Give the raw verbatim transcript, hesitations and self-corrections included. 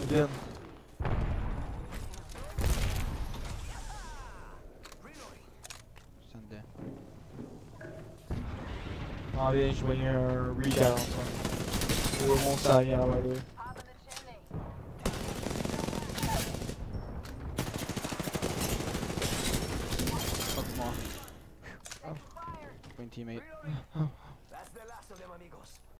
bien. Sende. Abi a gente banheiro regen só. O irmão sai a hora. Fuck them all. Point teammate.